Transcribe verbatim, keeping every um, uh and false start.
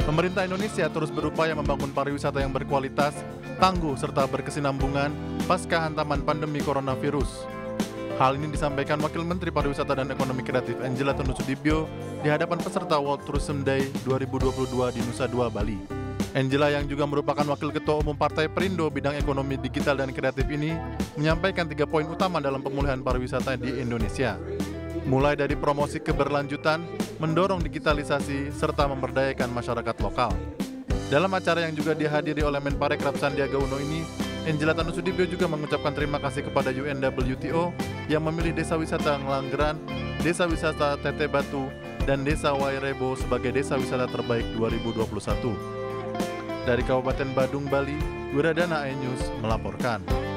Pemerintah Indonesia terus berupaya membangun pariwisata yang berkualitas, tangguh, serta berkesinambungan pasca hantaman pandemi coronavirus. Hal ini disampaikan Wakil Menteri Pariwisata dan Ekonomi Kreatif Angela Tondusudibyo di hadapan peserta World Tourism Day dua ribu dua puluh dua di Nusa Dua, Bali. Angela yang juga merupakan Wakil Ketua Umum Partai Perindo bidang ekonomi digital dan kreatif ini menyampaikan tiga poin utama dalam pemulihan pariwisata di Indonesia. Mulai dari promosi keberlanjutan, mendorong digitalisasi, serta memberdayakan masyarakat lokal. Dalam acara yang juga dihadiri oleh Menparekraf Sandiaga Uno ini, Angela Tondusudibyo juga mengucapkan terima kasih kepada U N W T O yang memilih Desa Wisata Ngelanggeran, Desa Wisata Teteh Batu, dan Desa Wairebo sebagai Desa Wisata Terbaik dua ribu dua puluh satu. Dari Kabupaten Badung, Bali, Wiradana iNews melaporkan.